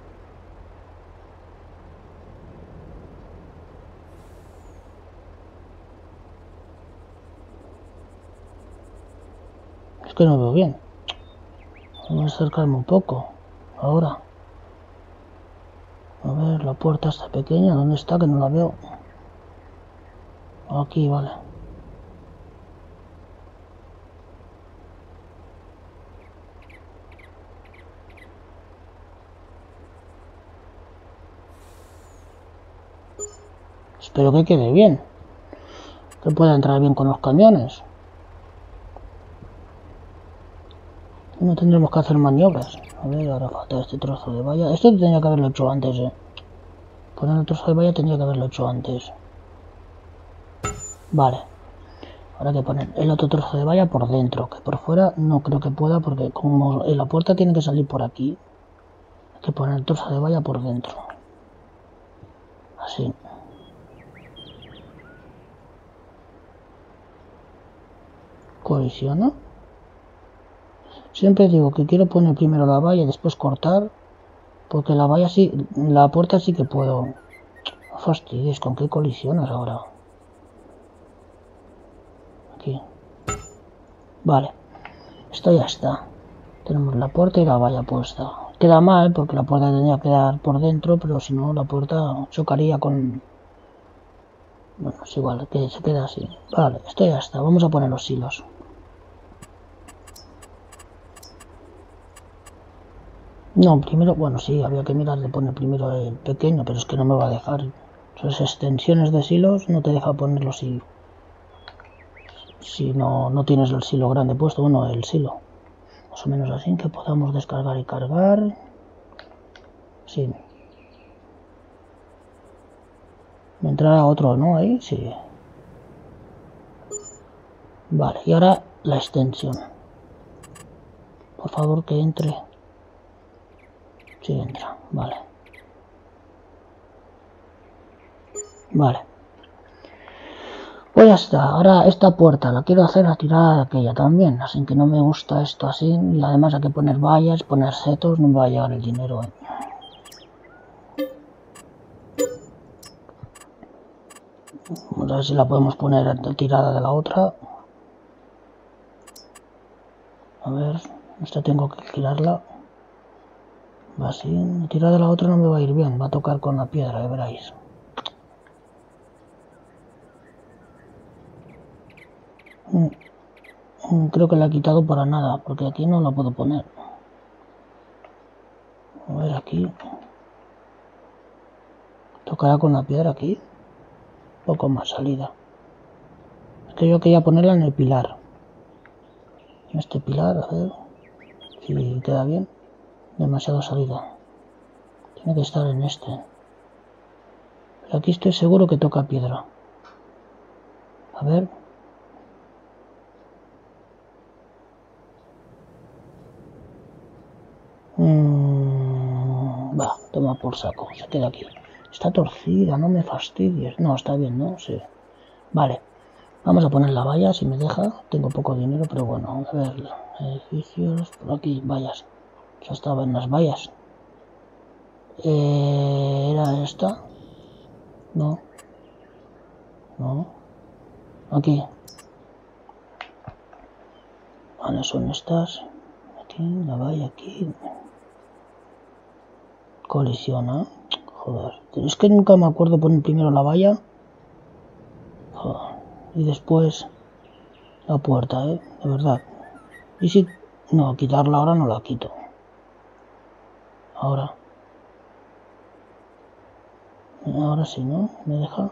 Speaker 1: Es que no veo bien. Voy a acercarme un poco. Ahora. A ver, la puerta está pequeña. ¿Dónde está? Que no la veo. Aquí, vale. Espero que quede bien. Que pueda entrar bien con los camiones. No tendremos que hacer maniobras. A ver, ahora falta este trozo de valla. Esto tenía que haberlo hecho antes, Poner el trozo de valla tendría que haberlo hecho antes. Vale. Ahora hay que poner el otro trozo de valla por dentro. Que por fuera no creo que pueda, porque como la puerta tiene que salir por aquí, hay que poner el trozo de valla por dentro. Así. Colisiona. Siempre digo que quiero poner primero la valla y después cortar, porque la valla sí, la puerta sí que puedo. No fastidies, ¿con qué colisionas ahora? Aquí. Vale, esto ya está. Tenemos la puerta y la valla puesta. Queda mal porque la puerta tendría que quedar por dentro, pero si no la puerta chocaría con... Bueno, es igual, que se queda así. Vale, esto ya está. Vamos a poner los hilos. No, primero, bueno, sí, había que mirar de poner primero el pequeño, pero es que no me va a dejar. Esas extensiones de silos no te deja ponerlo si no tienes el silo grande puesto. Bueno, el silo. Más o menos así, que podamos descargar y cargar. Sí. Me entrará otro, ¿no? Ahí, sí. Vale, y ahora la extensión. Por favor, que entre. Sí, entra, vale. Vale. Pues ya está. Ahora esta puerta la quiero hacer a tirada de aquella también. Así que no me gusta esto así. Y además hay que poner vallas, poner setos. No me va a llegar el dinero, Vamos a ver si la podemos poner tirada de la otra. A ver, esta tengo que girarla. Va así. Tirada de la otra no me va a ir bien. Va a tocar con la piedra, ya veréis. Creo que la he quitado para nada, porque aquí no la puedo poner. A ver, aquí. Tocará con la piedra aquí. Un poco más salida. Es que yo quería ponerla en el pilar. En este pilar, a ver si queda bien. Demasiado salida. Tiene que estar en este. Pero aquí estoy seguro que toca piedra. A ver. Va, toma por saco. Se queda aquí. Está torcida, no me fastidies. No, está bien, ¿no? Sí. Vale. Vamos a poner la valla si me deja. Tengo poco dinero, pero bueno, a ver. Edificios, por aquí, vallas. Ya estaban las vallas. ¿Era esta? No. No. Aquí. Vale, son estas. Aquí, la valla aquí. Colisiona. Joder. Es que nunca me acuerdo poner primero la valla. Joder. Y después la puerta, de verdad. Y si... No, quitarla ahora no la quito. Ahora. Ahora sí, ¿no? ¿Me deja?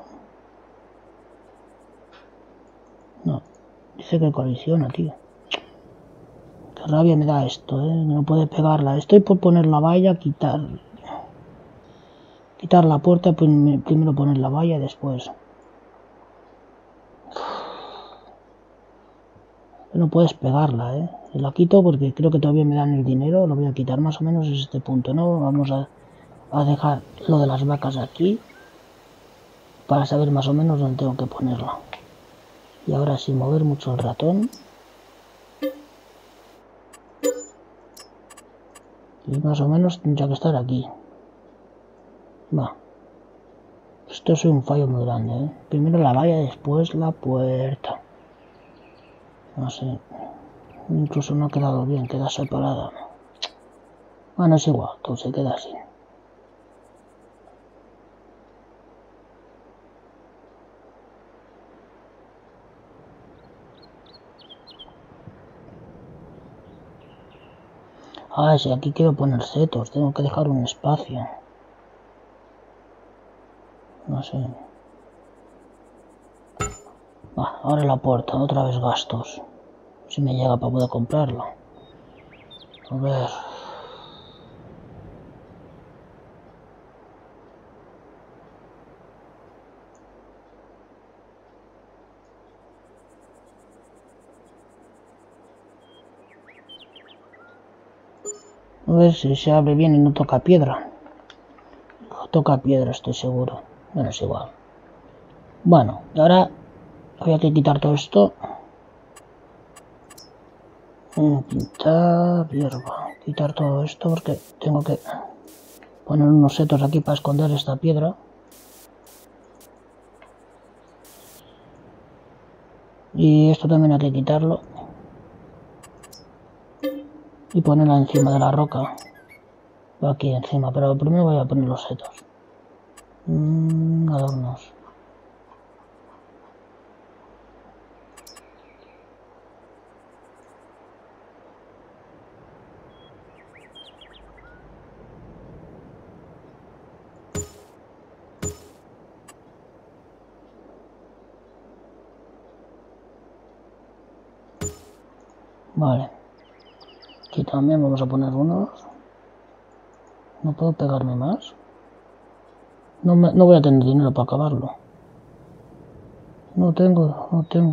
Speaker 1: No. Dice que colisiona, tío. Qué rabia me da esto, No puede pegarla. Estoy por poner la valla, quitar la puerta, pues primero poner la valla y después. No puedes pegarla, La quito porque creo que todavía me dan el dinero. Lo voy a quitar más o menos es este punto, ¿no? Vamos a dejar lo de las vacas aquí para saber más o menos dónde tengo que ponerla. Y ahora sin mover mucho el ratón. Y más o menos tendría que estar aquí. Va. Esto es un fallo muy grande, Primero la valla, después la puerta. No sé. Incluso no ha quedado bien, queda separada. Bueno, es igual, todo se queda así. Ah, si aquí quiero poner setos, tengo que dejar un espacio. No sé. Ahora la puerta, otra vez gastos. Si me llega para poder comprarlo. A ver. A ver si se abre bien y no toca piedra. Toca piedra, estoy seguro. Bueno, es igual. Bueno, y ahora había que quitar todo esto. Pintar hierba. Quitar todo esto porque tengo que poner unos setos aquí para esconder esta piedra. Y esto también hay que quitarlo. Y ponerla encima de la roca. Aquí encima, pero primero voy a poner los setos. Adornos. Vale. Aquí también vamos a poner unos. No puedo pegarme más. No voy a tener dinero para acabarlo. No tengo.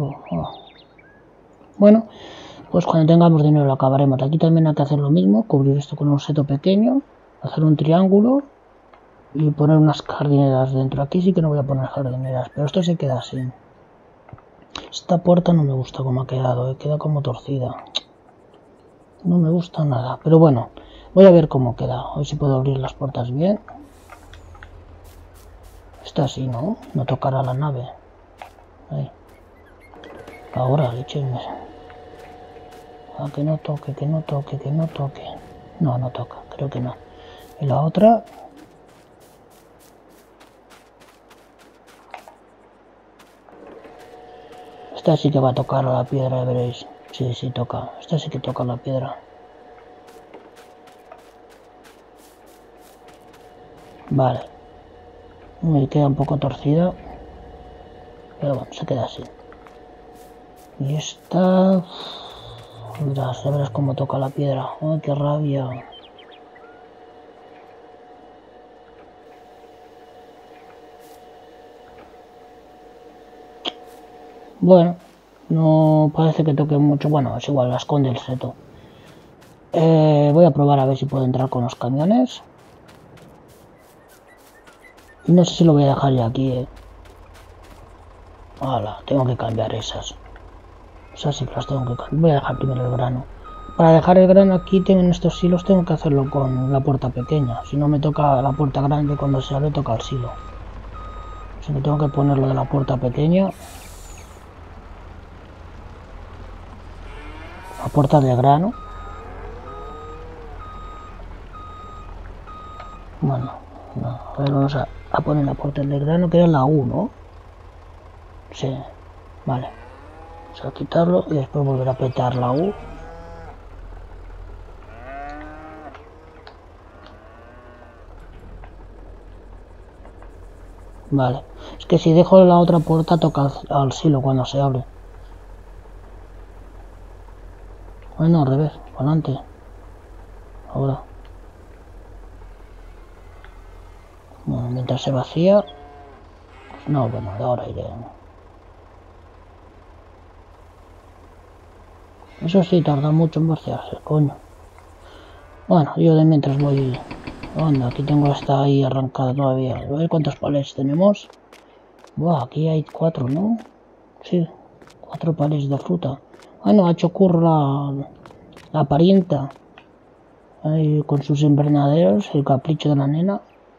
Speaker 1: Bueno, pues cuando tengamos dinero lo acabaremos. Aquí también hay que hacer lo mismo. Cubrir esto con un seto pequeño. Hacer un triángulo. Y poner unas jardineras dentro. Aquí sí que no voy a poner jardineras. Pero esto se queda así. Esta puerta no me gusta como ha quedado. Queda como torcida. No me gusta nada. Pero bueno. Voy a ver cómo queda. A ver si puedo abrir las puertas bien. Está así, ¿no? No tocará la nave. Ahí. Ahora, leche. Que no toque, que no toque, que no toque. No, no toca, creo que no. Y la otra. Esta sí que va a tocar a la piedra, ya veréis. Sí, sí toca. Esta sí que toca la piedra. Vale. Me queda un poco torcida. Pero bueno, se queda así. Y esta... ya verás cómo toca la piedra. ¡Ay, qué rabia! Bueno, no parece que toque mucho. Bueno, es igual, la esconde el seto. Voy a probar a ver si puedo entrar con los camiones. Y no sé si lo voy a dejar ya aquí, Hala, tengo que cambiar esas. Esas sí que las tengo que cambiar. Voy a dejar primero el grano. Para dejar el grano aquí en estos silos tengo que hacerlo con la puerta pequeña. Si no me toca la puerta grande, cuando se abre toca el silo. Así que tengo que ponerlo de la puerta pequeña. La puerta de grano. Bueno, no, a ver, vamos a poner la puerta del grano, que era la U, ¿no? Sí, vale. Vamos a quitarlo y después volver a apretar la U. Vale. Es que si dejo la otra puerta toca al silo cuando se abre. Bueno, al revés, adelante. Ahora. Bueno, mientras se vacía. No, bueno, ahora iré. Eso sí, tarda mucho en vaciarse, coño. Bueno, yo de mientras voy... Anda, aquí tengo esta ahí arrancada todavía. A ver cuántos palets tenemos. Buah, aquí hay 4, ¿no? Sí, 4 palets de fruta. Bueno, ha hecho curro la parienta. Ahí con sus invernaderos, el capricho de la nena.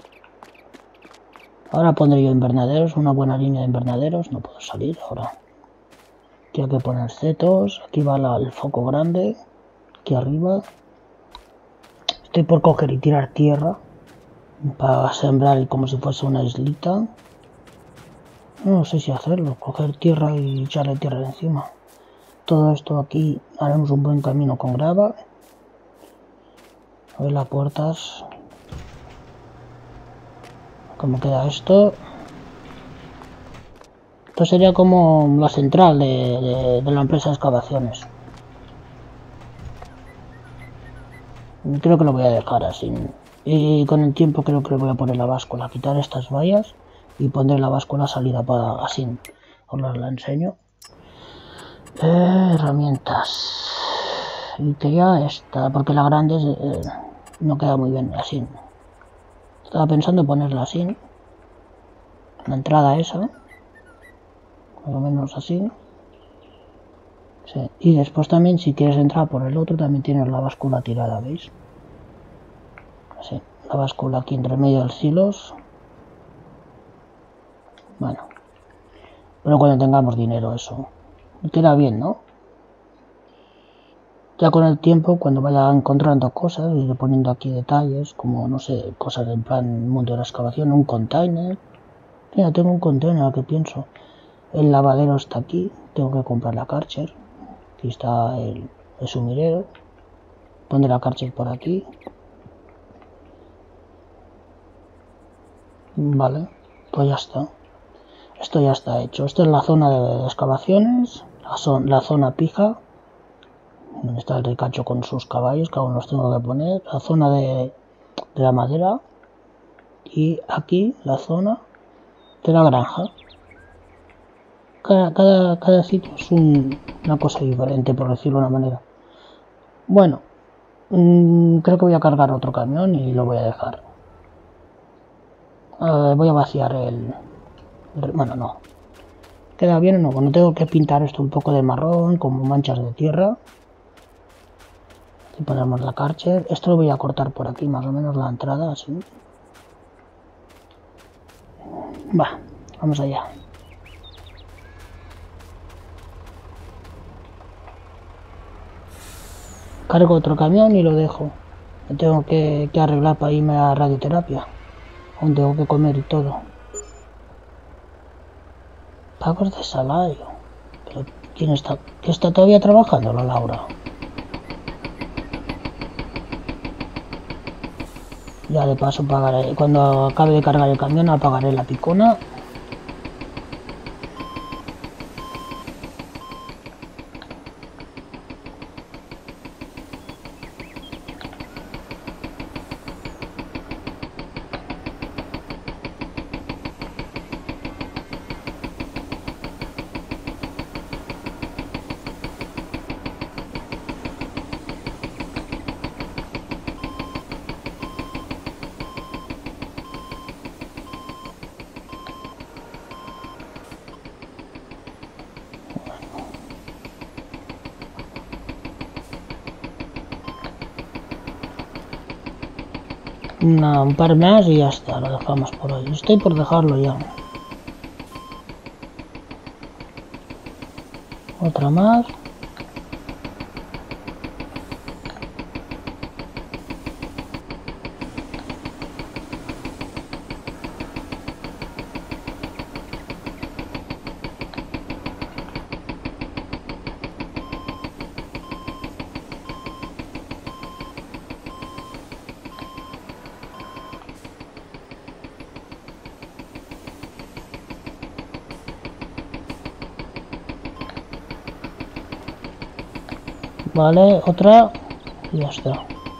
Speaker 1: Ahora pondré yo invernaderos, una buena línea de invernaderos. No puedo salir ahora. Aquí hay que poner setos. Aquí va el foco grande. Aquí arriba. Estoy por coger y tirar tierra. Para sembrar como si fuese una islita. No sé si hacerlo. Coger tierra y echarle tierra encima. Todo esto aquí haremos un buen camino con grava. A ver las puertas. ¿Cómo queda esto? Esto sería como la central de la empresa de excavaciones. Creo que lo voy a dejar así. Y con el tiempo creo que le voy a poner la báscula. Quitar estas vallas y poner la báscula salida para así. Os la enseño. Herramientas. Y que ya está, porque la grande no queda muy bien así. Estaba pensando en ponerla así. La entrada esa. Más o menos así. Sí. Y después también si quieres entrar por el otro también tienes la báscula tirada, ¿veis? Así. La báscula aquí entre medio de los silos. Bueno. Pero cuando tengamos dinero eso. Queda bien, ¿no? Ya con el tiempo, cuando vaya encontrando cosas, iré poniendo aquí detalles, como, no sé, cosas en plan mundo de la excavación, un container. Mira, tengo un container, que pienso. El lavadero está aquí, tengo que comprar la Karcher. Aquí está el sumidero. Pondré la Karcher por aquí. Vale, pues ya está. Esto ya está hecho. Esto es la zona de excavaciones, la zona pija, donde está el ricacho con sus caballos, que aún los tengo que poner. La zona de la madera. Y aquí la zona de la granja. Cada sitio es una cosa diferente, por decirlo de una manera. Bueno, creo que voy a cargar otro camión y lo voy a dejar. Voy a vaciar bueno, no. ¿Queda bien o no? Bueno, tengo que pintar esto un poco de marrón, como manchas de tierra. Aquí ponemos la Karcher. Esto lo voy a cortar por aquí, más o menos la entrada, así. Va, vamos allá. Cargo otro camión y lo dejo. Me tengo que arreglar para irme a radioterapia. Aún tengo que comer y todo. Pagos de salario. Pero ¿quién está? ¿Que está todavía trabajando, la Laura? Ya de paso pagaré. Cuando acabe de cargar el camión apagaré la picona. un par más y ya está, lo dejamos por hoy. Estoy por dejarlo ya. Otra más. Vale, otra y ya está.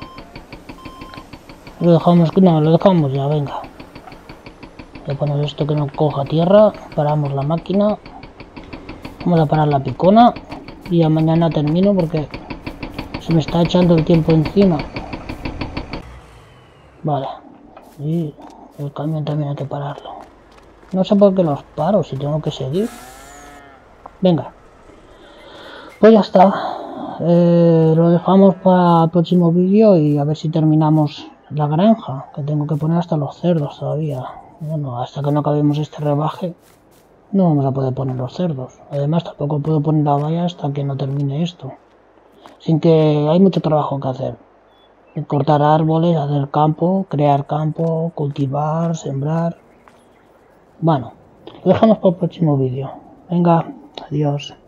Speaker 1: Lo dejamos, no, lo dejamos ya, venga. Le ponemos esto que no coja tierra, paramos la máquina, vamos a parar la picona y ya mañana termino porque se me está echando el tiempo encima. Vale, y el camión también hay que pararlo. No sé por qué los paro si tengo que seguir. Venga, pues ya está. Lo dejamos para el próximo vídeo y a ver si terminamos la granja, que tengo que poner hasta los cerdos todavía. Bueno, hasta que no acabemos este rebaje no vamos a poder poner los cerdos. Además tampoco puedo poner la valla hasta que no termine esto. Sin que hay mucho trabajo que hacer. Cortar árboles, hacer campo, crear campo, cultivar, sembrar. Bueno, lo dejamos para el próximo vídeo. Venga, adiós.